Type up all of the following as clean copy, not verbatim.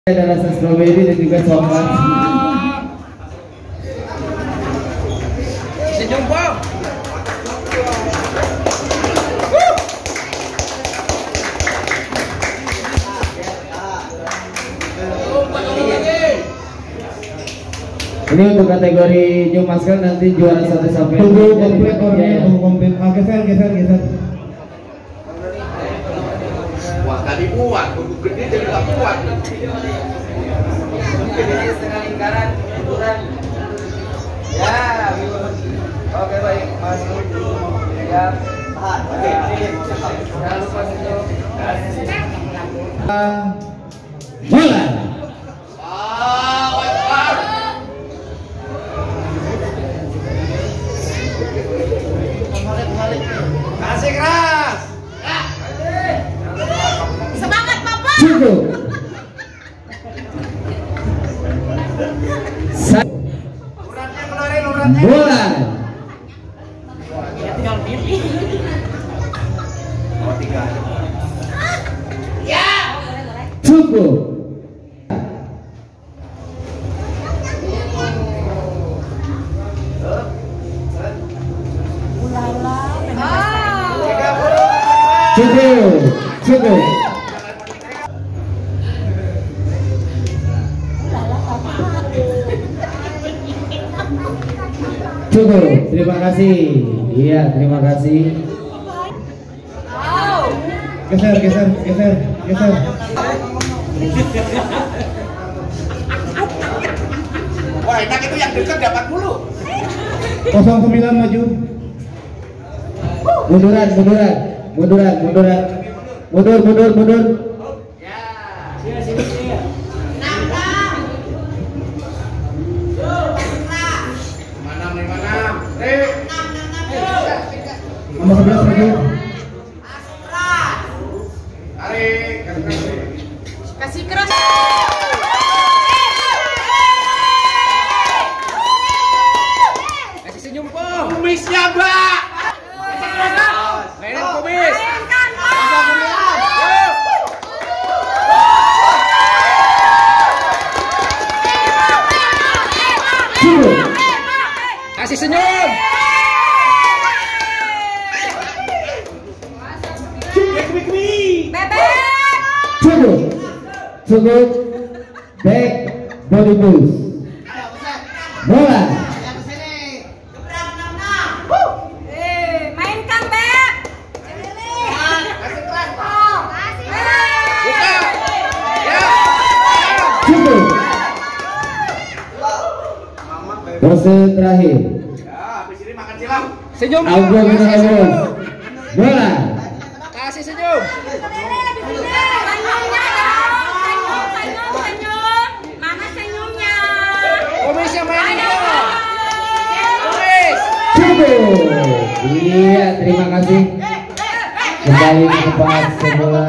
Ada rasa strawberry dan juga coklat. Senyum bang. Ini untuk kategori new masker nanti juara 1 sampai tunggu komplit orangnya, tunggu komplit. Geser. Wah tadi kuat, tunggu gede jadi nggak kuat. Setengah lingkaran, ukuran. Ya, oke baik, masuk. Ya, oke. Jangan lupa senyum. Bola. Kasih keras. Semangat Bapak. Cukup. Uratnya keluarin uratnya. Bola. Ya tinggal pilih. Oh 3. Ya. Cukup. Cukup. Cukup. Terima kasih. Iya, terima kasih. Geser. Wah enak itu yang dekat dapat mulu. 09 maju. Mundur. Nomor 11 maju. Kasih keras. Kasih senyum pong. Kumisnya mbak. Mainin kumis. Kasih senyum. Cukup. Back body boost. Bola. Mainkan Beb. Cukup. Pose terakhir. Ya, habis ini makan silam. Senyum. Album. Bola. Kasih senyum. Senyum. Mana senyumnya? Kumisnya mainin dong. Kumis. Cukup. Iya, terima kasih. Kembali ke tempat semula.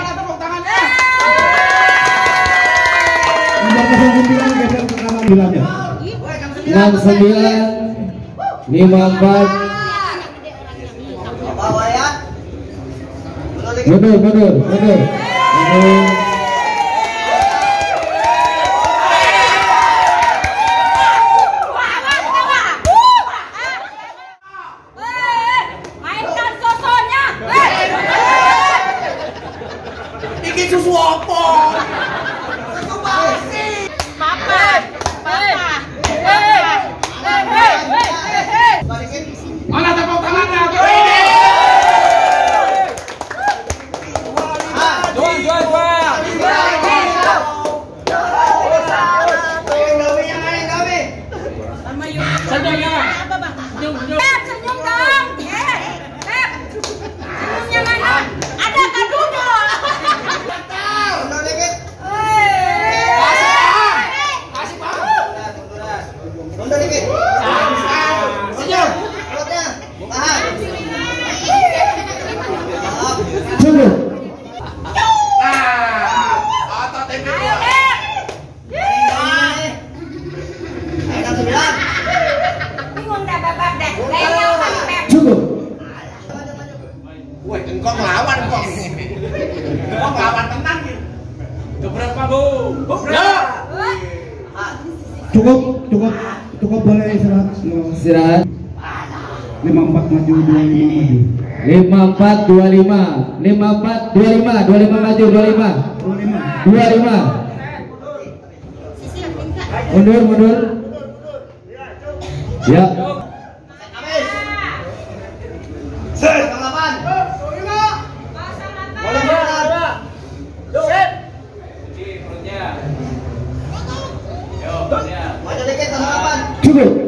Nomor 09 geser ke kanan bilangnya. 69 54. Mundur. Mainkan sosonya. Iki susu apa? Susu basi. Papa. Mana tepuk tangannya? Beb, senyum dong. Beb. Senyumnya mana? Ada kadunya. Cukup. Otot tempe. Ayo Beb. Bingung dah Bapak dah. Kayaknya Beb. Cukup. Wah, engkau ngelawan kok. Engkau ngelawan tenang gitu. Keberapa, Bu? Cukup boleh istirahat semua. Istirahat. 54 maju, 25 maju. 54 25. 54 25. 25 maju, 25. 25. Mundur. Ya. Cukup.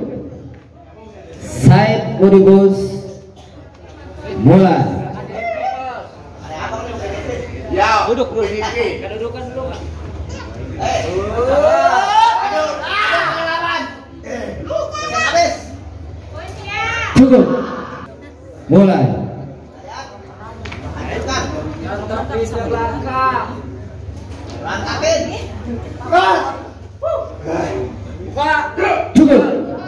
Side body bus. Mulai. Ya, duduk sini. Cukup. Mulai. Cukup.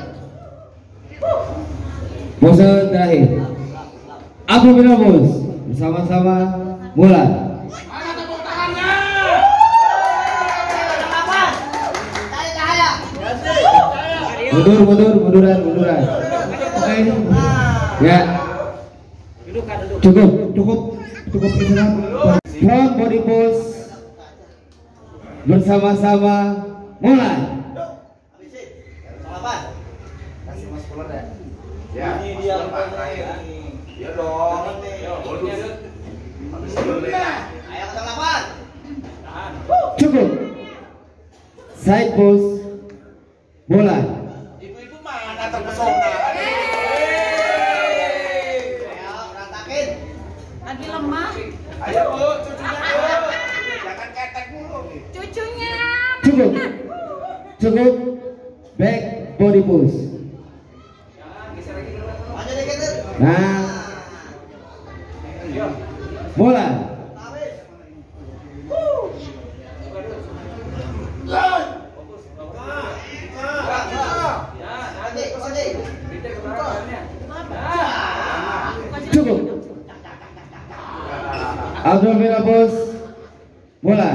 Pose terakhir. Abdominal bos. Bersama-sama mulai. Munduran. Oke. Ya. Cukup istirahat. Front body pose. Bersama-sama mulai. Ya. Ini dia. Ya dong. Cukup. Side pose. Mulai. Ibu-ibu mana terpesona? Lagi lemah. Ayo, Bu, cucunya, Bu. Jangan ketek mulu. Cucunya. Cukup. Back body pose. Nah. Mulai. Cukup. Abdominal pose. Mulai.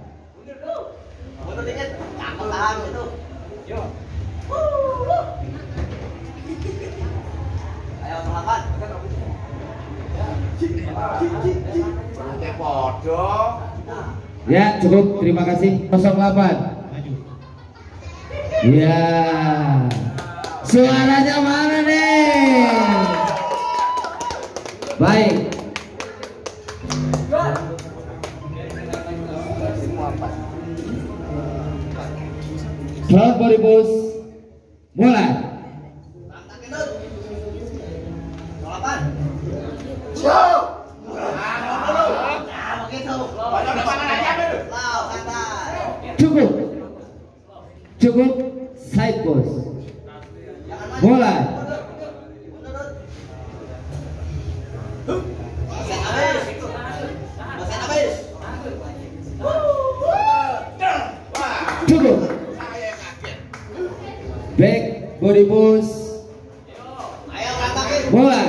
Perutnya podo. Ya, cukup. Terima kasih. 08. Ya. Suaranya mana nih? Baik. Front body pose. Mulai. Cukup. Side pose. Mulai. Cukup. Back body pose. Mulai.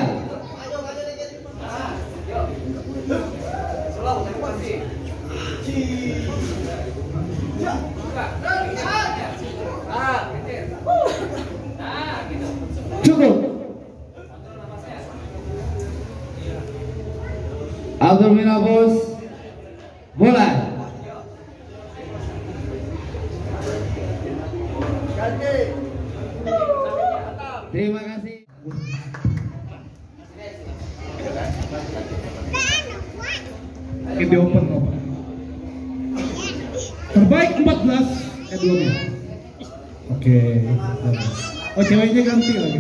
Cukup. Abdominal pose. Mulai. Terima kasih. Di open. Terbaik 14 belum. Oke. Oh, ceweknya ganti lagi.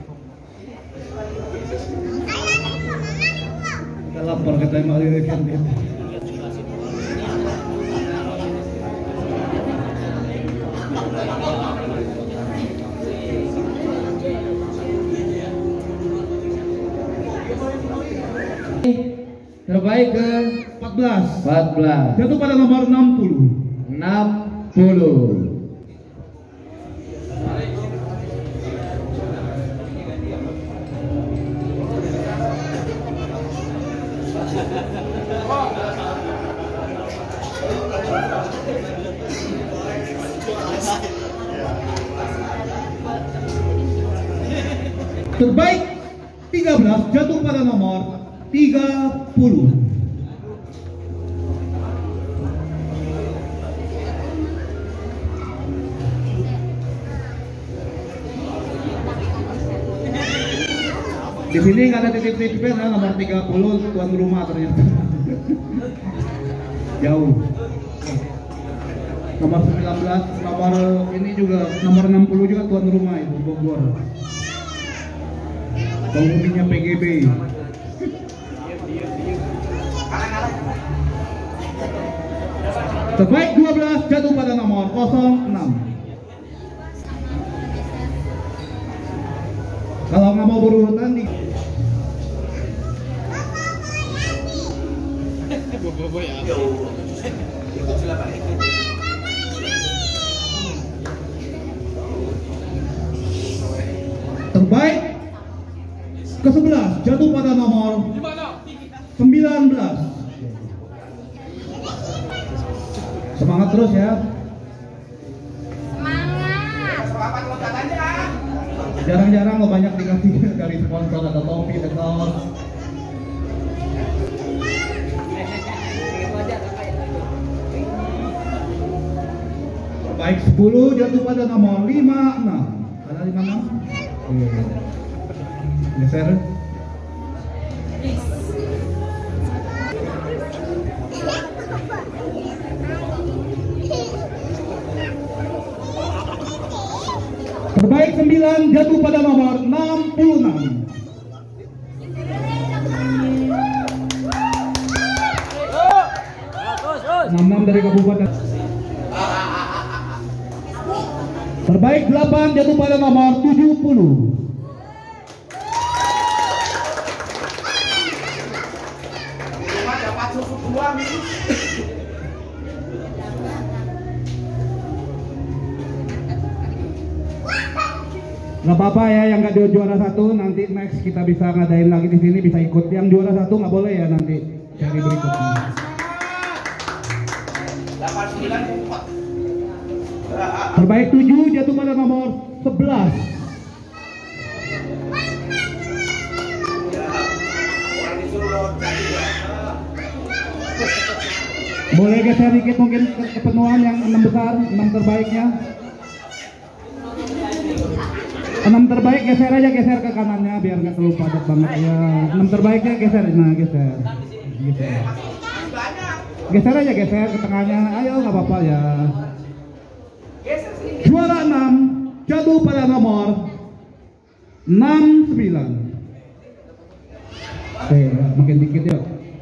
Kita lapor ke tema ini ganti. Terbaik ke 14. Jatuh pada nomor 60. 60. Terbaik 13 jatuh pada nomor 30. Di sini nggak ada titip-titipnya, nah, nomor 30 tuan rumah ternyata. Jauh. Nomor 19, nomor ini juga, nomor 60 juga tuan rumah itu Bogor. Penghuninya PGB. Terbaik 12 jatuh pada nomor 06. Kalau nggak mau berurutan di terbaik ke-11 jatuh pada nomor 19. Semangat terus ya. Jarang-jarang lo banyak dikasih dari sponsor atau topi atau baik 10 jatuh pada nomor 56. Ada 56? Geser. Terbaik 9 jatuh pada nomor 66. Dari kabupaten. Terbaik 8 jatuh pada nomor 70. Gak apa-apa ya, yang gak juara 1 nanti next kita bisa ngadain lagi di sini, bisa ikut. Yang juara 1 nggak boleh ya, nanti cari berikutnya. Terbaik 7 jatuh pada nomor 11. Boleh geser dikit mungkin kepenuhan yang 6 besar, 6 terbaiknya. 6 terbaik geser aja, geser ke kanannya biar nggak terlalu padat banget ya. 6 terbaiknya geser, nah geser. Geser aja, geser ke tengahnya. Ayo nggak apa-apa ya. Juara 6 jatuh pada nomor 69. Oke, makin dikit ya.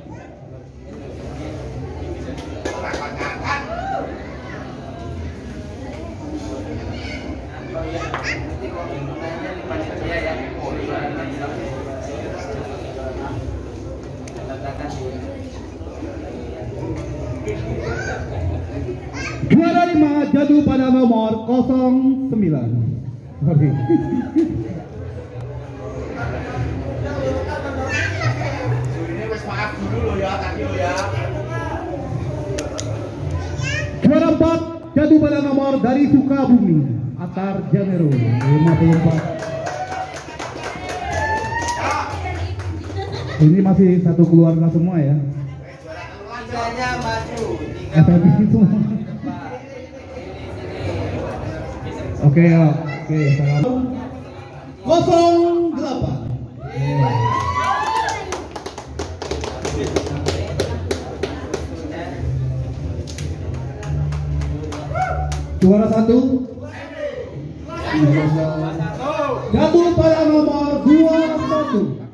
Juara 5 jatuh pada nomor 09. Sorry. Juara 4 jatuh pada nomor dari Sukabumi, Atar Janero 54. Ini masih satu keluarga semua ya. Tiganya maju. FMI semua. Oke, salam. 08. Juara 1 jatuh pada nomor 21.